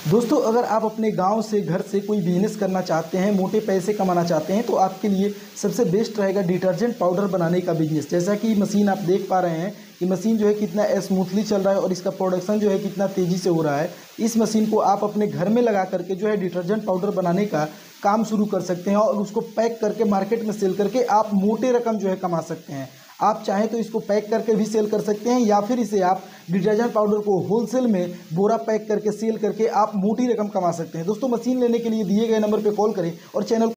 दोस्तों, अगर आप अपने गांव से घर से कोई बिजनेस करना चाहते हैं, मोटे पैसे कमाना चाहते हैं, तो आपके लिए सबसे बेस्ट रहेगा डिटर्जेंट पाउडर बनाने का बिजनेस। जैसा कि मशीन आप देख पा रहे हैं कि मशीन जो है कितना स्मूथली चल रहा है और इसका प्रोडक्शन जो है कितना तेज़ी से हो रहा है। इस मशीन को आप अपने घर में लगा करके जो है डिटर्जेंट पाउडर बनाने का काम शुरू कर सकते हैं और उसको पैक करके मार्केट में सेल करके आप मोटे रकम जो है कमा सकते हैं। आप चाहें तो इसको पैक करके भी सेल कर सकते हैं या फिर इसे आप डिटर्जेंट पाउडर को होलसेल में बोरा पैक करके सेल करके आप मोटी रकम कमा सकते हैं। दोस्तों, मशीन लेने के लिए दिए गए नंबर पर कॉल करें और चैनल